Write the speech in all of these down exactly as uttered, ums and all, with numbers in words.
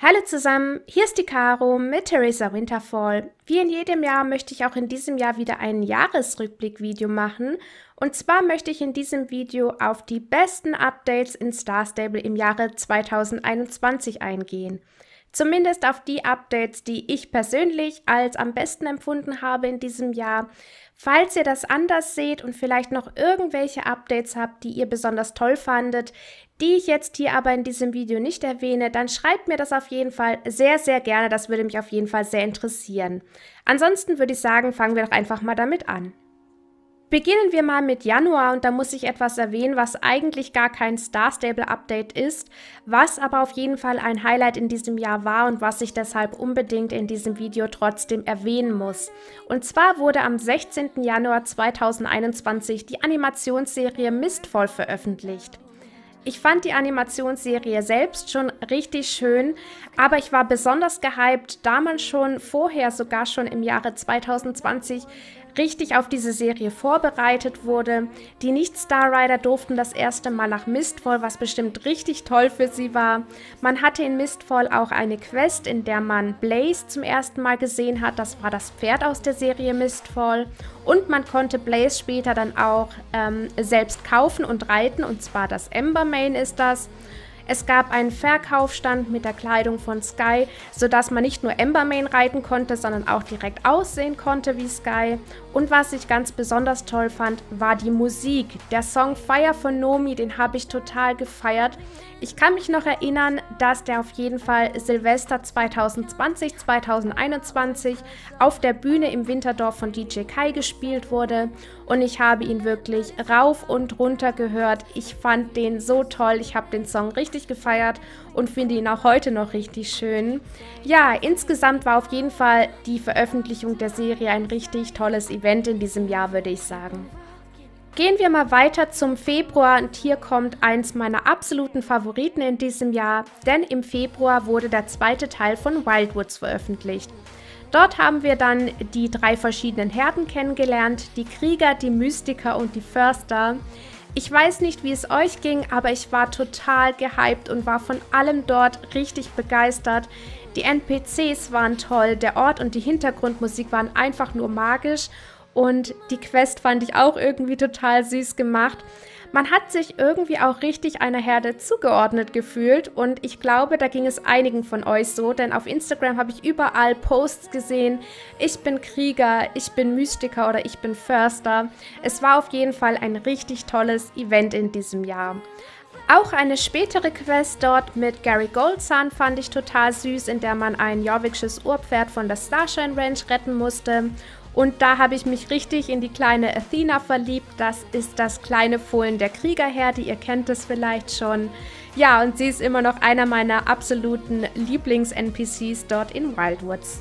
Hallo zusammen, hier ist die Caro mit Theresa Winterfall. Wie in jedem Jahr möchte ich auch in diesem Jahr wieder ein Jahresrückblick-Video machen. Und zwar möchte ich in diesem Video auf die besten Updates in Star Stable im Jahre zweitausendeinundzwanzig eingehen. Zumindest auf die Updates, die ich persönlich als am besten empfunden habe in diesem Jahr. Falls ihr das anders seht und vielleicht noch irgendwelche Updates habt, die ihr besonders toll fandet, die ich jetzt hier aber in diesem Video nicht erwähne, dann schreibt mir das auf jeden Fall sehr, sehr gerne. Das würde mich auf jeden Fall sehr interessieren. Ansonsten würde ich sagen, fangen wir doch einfach mal damit an. Beginnen wir mal mit Januar und da muss ich etwas erwähnen, was eigentlich gar kein Star Stable Update ist, was aber auf jeden Fall ein Highlight in diesem Jahr war und was ich deshalb unbedingt in diesem Video trotzdem erwähnen muss. Und zwar wurde am sechzehnten Januar zweitausendeinundzwanzig die Animationsserie Mistfall veröffentlicht. Ich fand die Animationsserie selbst schon richtig schön, aber ich war besonders gehypt, da man schon vorher, sogar schon im Jahre zweitausendzwanzig, richtig auf diese Serie vorbereitet wurde. Die Nicht-Star-Rider durften das erste Mal nach Mistfall, was bestimmt richtig toll für sie war. Man hatte in Mistfall auch eine Quest, in der man Blaze zum ersten Mal gesehen hat. Das war das Pferd aus der Serie Mistfall. Und man konnte Blaze später dann auch ähm, selbst kaufen und reiten, und zwar das Embermane ist das. Es gab einen Verkaufsstand mit der Kleidung von Sky, sodass man nicht nur Embermane reiten konnte, sondern auch direkt aussehen konnte wie Sky. Und was ich ganz besonders toll fand, war die Musik. Der Song Fire von Nomi, den habe ich total gefeiert. Ich kann mich noch erinnern, dass der auf jeden Fall Silvester zweitausendzwanzig, zweitausendeinundzwanzig auf der Bühne im Winterdorf von D J Kai gespielt wurde. Und ich habe ihn wirklich rauf und runter gehört. Ich fand den so toll. Ich habe den Song richtig gefeiert und finde ihn auch heute noch richtig schön. Ja, insgesamt war auf jeden Fall die Veröffentlichung der Serie ein richtig tolles Event in diesem Jahr, würde ich sagen. Gehen wir mal weiter zum Februar und hier kommt eins meiner absoluten Favoriten in diesem Jahr, denn im Februar wurde der zweite Teil von Wildwoods veröffentlicht. Dort haben wir dann die drei verschiedenen Herden kennengelernt, die Krieger, die Mystiker und die Förster. Ich weiß nicht, wie es euch ging, aber ich war total gehypt und war von allem dort richtig begeistert. Die N P Cs waren toll, der Ort und die Hintergrundmusik waren einfach nur magisch und die Quest fand ich auch irgendwie total süß gemacht. Man hat sich irgendwie auch richtig einer Herde zugeordnet gefühlt und ich glaube, da ging es einigen von euch so, denn auf Instagram habe ich überall Posts gesehen, ich bin Krieger, ich bin Mystiker oder ich bin Förster. Es war auf jeden Fall ein richtig tolles Event in diesem Jahr. Auch eine spätere Quest dort mit Gary Goldzahn fand ich total süß, in der man ein jorvikisches Urpferd von der Starshine Ranch retten musste. Und da habe ich mich richtig in die kleine Athena verliebt. Das ist das kleine Fohlen der Kriegerherde, ihr kennt es vielleicht schon. Ja, und sie ist immer noch einer meiner absoluten Lieblings-N P Cs dort in Wildwoods.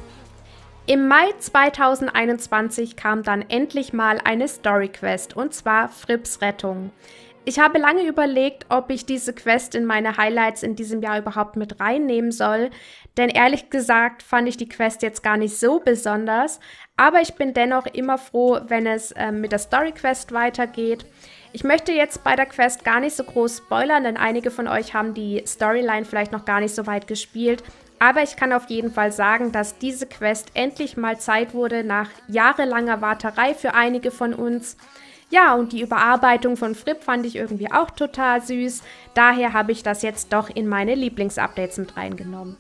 Im Mai zweitausendeinundzwanzig kam dann endlich mal eine Story-Quest, und zwar Fripps Rettung. Ich habe lange überlegt, ob ich diese Quest in meine Highlights in diesem Jahr überhaupt mit reinnehmen soll, denn ehrlich gesagt fand ich die Quest jetzt gar nicht so besonders, aber ich bin dennoch immer froh, wenn es äh, mit der Story Quest weitergeht. Ich möchte jetzt bei der Quest gar nicht so groß spoilern, denn einige von euch haben die Storyline vielleicht noch gar nicht so weit gespielt, aber ich kann auf jeden Fall sagen, dass diese Quest endlich mal Zeit wurde nach jahrelanger Warterei für einige von uns. Ja, und die Überarbeitung von Fripp fand ich irgendwie auch total süß. Daher habe ich das jetzt doch in meine Lieblingsupdates mit reingenommen.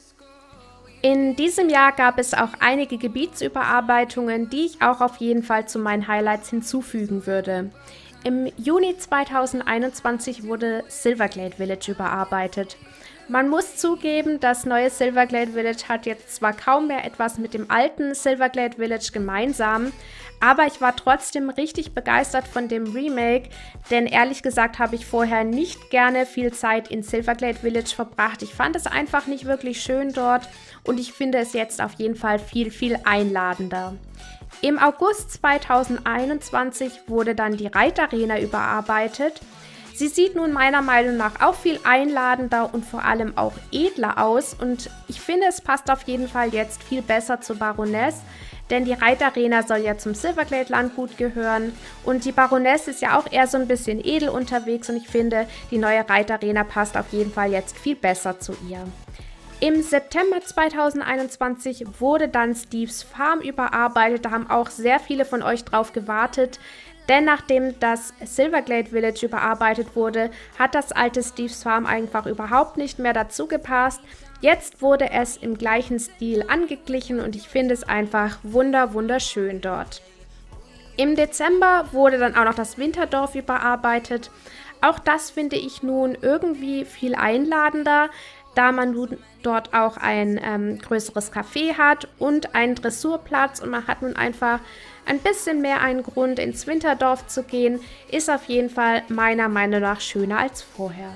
In diesem Jahr gab es auch einige Gebietsüberarbeitungen, die ich auch auf jeden Fall zu meinen Highlights hinzufügen würde. Im Juni zweitausendeinundzwanzig wurde Silverglade Village überarbeitet. Man muss zugeben, das neue Silverglade Village hat jetzt zwar kaum mehr etwas mit dem alten Silverglade Village gemeinsam, aber ich war trotzdem richtig begeistert von dem Remake, denn ehrlich gesagt habe ich vorher nicht gerne viel Zeit in Silverglade Village verbracht. Ich fand es einfach nicht wirklich schön dort und ich finde es jetzt auf jeden Fall viel, viel einladender. Im August zweitausendeinundzwanzig wurde dann die Reitarena überarbeitet. Sie sieht nun meiner Meinung nach auch viel einladender und vor allem auch edler aus und ich finde, es passt auf jeden Fall jetzt viel besser zur Baroness, denn die Reitarena soll ja zum Silverglade Landgut gehören und die Baroness ist ja auch eher so ein bisschen edel unterwegs und ich finde, die neue Reitarena passt auf jeden Fall jetzt viel besser zu ihr. Im September zweitausendeinundzwanzig wurde dann Steve's Farm überarbeitet. Da haben auch sehr viele von euch drauf gewartet. Denn nachdem das Silverglade Village überarbeitet wurde, hat das alte Steve's Farm einfach überhaupt nicht mehr dazu gepasst. Jetzt wurde es im gleichen Stil angeglichen und ich finde es einfach wunder wunderschön dort. Im Dezember wurde dann auch noch das Winterdorf überarbeitet. Auch das finde ich nun irgendwie viel einladender, da man nun dort auch ein ähm, größeres Café hat und einen Dressurplatz und man hat nun einfach ein bisschen mehr einen Grund, ins Winterdorf zu gehen, ist auf jeden Fall meiner Meinung nach schöner als vorher.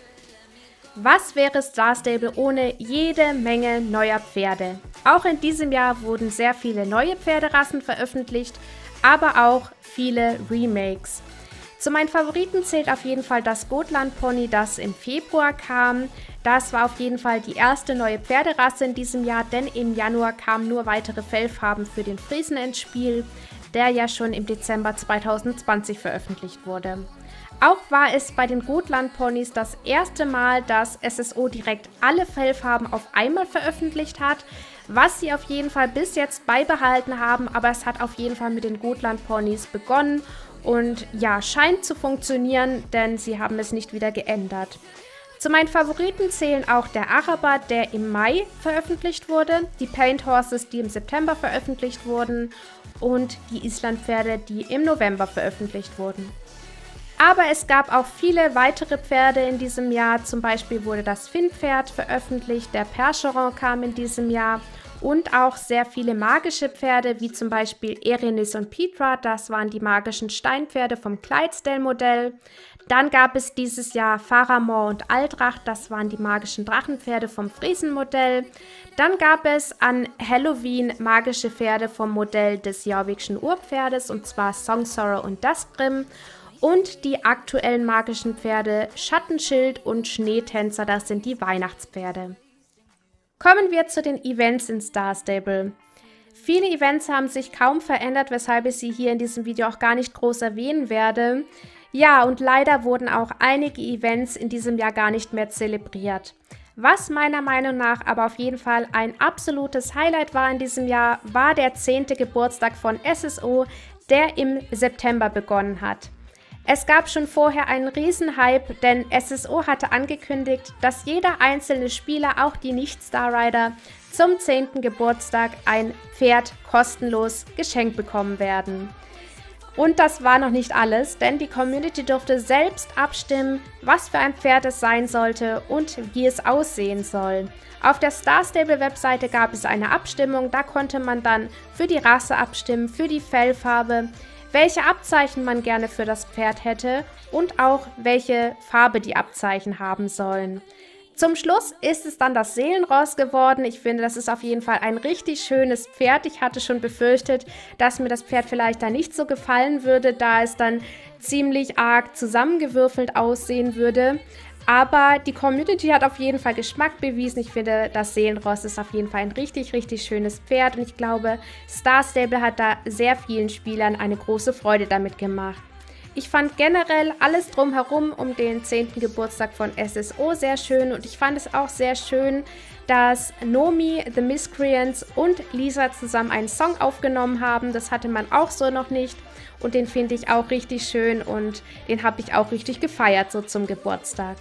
Was wäre Star Stable ohne jede Menge neuer Pferde? Auch in diesem Jahr wurden sehr viele neue Pferderassen veröffentlicht, aber auch viele Remakes. Zu meinen Favoriten zählt auf jeden Fall das Gotland Pony, das im Februar kam. Das war auf jeden Fall die erste neue Pferderasse in diesem Jahr, denn im Januar kamen nur weitere Fellfarben für den Friesen ins Spiel, der ja schon im Dezember zweitausendzwanzig veröffentlicht wurde. Auch war es bei den Gotland Ponys das erste Mal, dass S S O direkt alle Fellfarben auf einmal veröffentlicht hat, was sie auf jeden Fall bis jetzt beibehalten haben, aber es hat auf jeden Fall mit den Gotland Ponys begonnen. Und ja, scheint zu funktionieren, denn sie haben es nicht wieder geändert. Zu meinen Favoriten zählen auch der Araber, der im Mai veröffentlicht wurde, die Paint Horses, die im September veröffentlicht wurden und die Islandpferde, die im November veröffentlicht wurden. Aber es gab auch viele weitere Pferde in diesem Jahr, zum Beispiel wurde das Finn-Pferd veröffentlicht, der Percheron kam in diesem Jahr und auch sehr viele magische Pferde, wie zum Beispiel Erinis und Petra, das waren die magischen Steinpferde vom Clydesdale-Modell. Dann gab es dieses Jahr Faramor und Aldrach, das waren die magischen Drachenpferde vom Friesen-Modell. Dann gab es an Halloween magische Pferde vom Modell des Jorvikschen Urpferdes, und zwar Songsorrow und Duskbrim. Und die aktuellen magischen Pferde Schattenschild und Schneetänzer, das sind die Weihnachtspferde. Kommen wir zu den Events in Star Stable. Viele Events haben sich kaum verändert, weshalb ich sie hier in diesem Video auch gar nicht groß erwähnen werde. Ja, und leider wurden auch einige Events in diesem Jahr gar nicht mehr zelebriert. Was meiner Meinung nach aber auf jeden Fall ein absolutes Highlight war in diesem Jahr, war der zehnte Geburtstag von S S O, der im September begonnen hat. Es gab schon vorher einen Riesenhype, denn S S O hatte angekündigt, dass jeder einzelne Spieler, auch die Nicht-Star Rider, zum zehnten Geburtstag ein Pferd kostenlos geschenkt bekommen werden. Und das war noch nicht alles, denn die Community durfte selbst abstimmen, was für ein Pferd es sein sollte und wie es aussehen soll. Auf der Star Stable Webseite gab es eine Abstimmung, da konnte man dann für die Rasse abstimmen, für die Fellfarbe, welche Abzeichen man gerne für das Pferd hätte und auch welche Farbe die Abzeichen haben sollen. Zum Schluss ist es dann das Seelenross geworden. Ich finde, das ist auf jeden Fall ein richtig schönes Pferd. Ich hatte schon befürchtet, dass mir das Pferd vielleicht da nicht so gefallen würde, da es dann ziemlich arg zusammengewürfelt aussehen würde. Aber die Community hat auf jeden Fall Geschmack bewiesen. Ich finde, das Seelenross ist auf jeden Fall ein richtig, richtig schönes Pferd. Und ich glaube, Star Stable hat da sehr vielen Spielern eine große Freude damit gemacht. Ich fand generell alles drumherum um den zehnten Geburtstag von S S O sehr schön. Und ich fand es auch sehr schön, dass Nomi, The Miscreants und Lisa zusammen einen Song aufgenommen haben. Das hatte man auch so noch nicht. Und den finde ich auch richtig schön und den habe ich auch richtig gefeiert, so zum Geburtstag.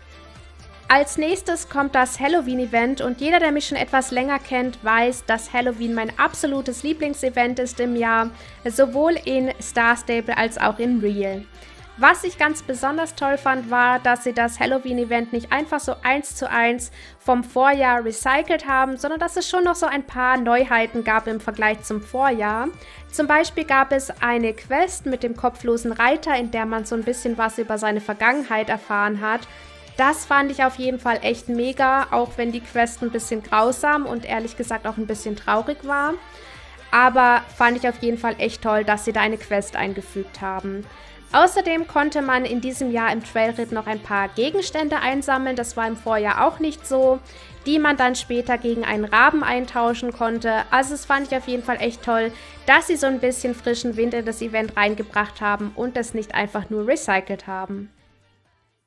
Als nächstes kommt das Halloween-Event und jeder, der mich schon etwas länger kennt, weiß, dass Halloween mein absolutes Lieblingsevent ist im Jahr, sowohl in Star Stable als auch in Real. Was ich ganz besonders toll fand, war, dass sie das Halloween-Event nicht einfach so eins zu eins vom Vorjahr recycelt haben, sondern dass es schon noch so ein paar Neuheiten gab im Vergleich zum Vorjahr. Zum Beispiel gab es eine Quest mit dem kopflosen Reiter, in der man so ein bisschen was über seine Vergangenheit erfahren hat. Das fand ich auf jeden Fall echt mega, auch wenn die Quest ein bisschen grausam und ehrlich gesagt auch ein bisschen traurig war. Aber fand ich auf jeden Fall echt toll, dass sie da eine Quest eingefügt haben. Außerdem konnte man in diesem Jahr im Trailritt noch ein paar Gegenstände einsammeln, das war im Vorjahr auch nicht so, die man dann später gegen einen Raben eintauschen konnte. Also das fand ich auf jeden Fall echt toll, dass sie so ein bisschen frischen Wind in das Event reingebracht haben und es nicht einfach nur recycelt haben.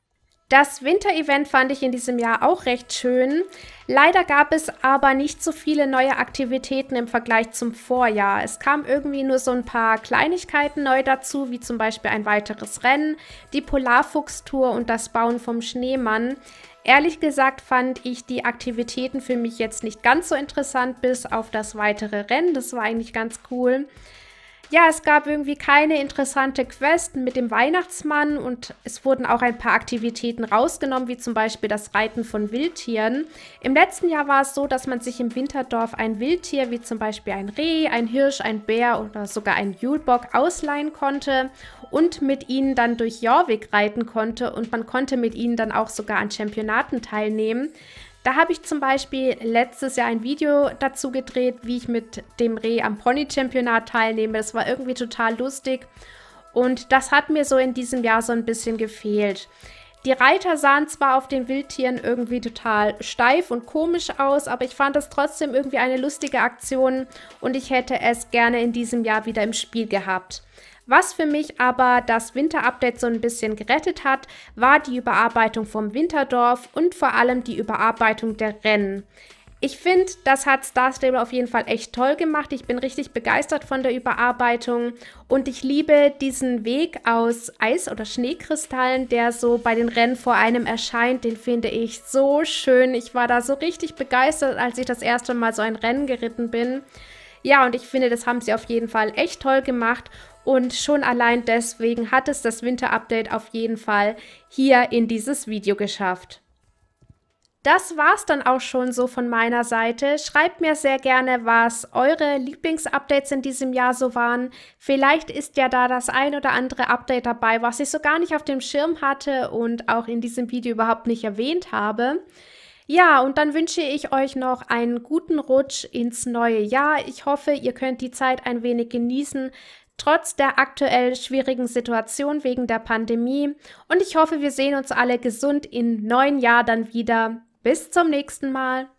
Das Winter-Event fand ich in diesem Jahr auch recht schön. Leider gab es aber nicht so viele neue Aktivitäten im Vergleich zum Vorjahr. Es kamen irgendwie nur so ein paar Kleinigkeiten neu dazu, wie zum Beispiel ein weiteres Rennen, die Polarfuchstour und das Bauen vom Schneemann. Ehrlich gesagt fand ich die Aktivitäten für mich jetzt nicht ganz so interessant, bis auf das weitere Rennen. Das war eigentlich ganz cool. Ja, es gab irgendwie keine interessante Quest mit dem Weihnachtsmann und es wurden auch ein paar Aktivitäten rausgenommen, wie zum Beispiel das Reiten von Wildtieren. Im letzten Jahr war es so, dass man sich im Winterdorf ein Wildtier, wie zum Beispiel ein Reh, ein Hirsch, ein Bär oder sogar ein Julebock ausleihen konnte und mit ihnen dann durch Jorvik reiten konnte und man konnte mit ihnen dann auch sogar an Championaten teilnehmen. Da habe ich zum Beispiel letztes Jahr ein Video dazu gedreht, wie ich mit dem Reh am Pony-Championat teilnehme. Das war irgendwie total lustig und das hat mir so in diesem Jahr so ein bisschen gefehlt. Die Reiter sahen zwar auf den Wildtieren irgendwie total steif und komisch aus, aber ich fand das trotzdem irgendwie eine lustige Aktion und ich hätte es gerne in diesem Jahr wieder im Spiel gehabt. Was für mich aber das Winter-Update so ein bisschen gerettet hat, war die Überarbeitung vom Winterdorf und vor allem die Überarbeitung der Rennen. Ich finde, das hat Star Stable auf jeden Fall echt toll gemacht. Ich bin richtig begeistert von der Überarbeitung und ich liebe diesen Weg aus Eis- oder Schneekristallen, der so bei den Rennen vor einem erscheint. Den finde ich so schön. Ich war da so richtig begeistert, als ich das erste Mal so ein Rennen geritten bin. Ja, und ich finde, das haben sie auf jeden Fall echt toll gemacht. Und schon allein deswegen hat es das Winter-Update auf jeden Fall hier in dieses Video geschafft. Das war's dann auch schon so von meiner Seite. Schreibt mir sehr gerne, was eure Lieblings-Updates in diesem Jahr so waren. Vielleicht ist ja da das ein oder andere Update dabei, was ich so gar nicht auf dem Schirm hatte und auch in diesem Video überhaupt nicht erwähnt habe. Ja, und dann wünsche ich euch noch einen guten Rutsch ins neue Jahr. Ich hoffe, ihr könnt die Zeit ein wenig genießen, trotz der aktuell schwierigen Situation wegen der Pandemie. Und ich hoffe, wir sehen uns alle gesund im neuen Jahr dann wieder. Bis zum nächsten Mal.